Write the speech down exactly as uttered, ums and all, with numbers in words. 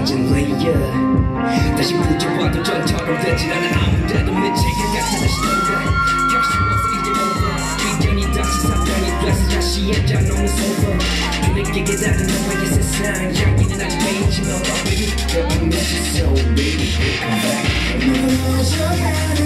빠진 레이어 다시 부져봐도 전처럼 되질 않아 아무데도 미치게 같아 다시 돌아 결심 없어 이제 over 비전이 다시 사편이 돼서 다시 해장 없는 소설 눈에게 깨달은 너와의 세상 향기는 아직 베이지 너 baby I miss you so baby come back 무너져가는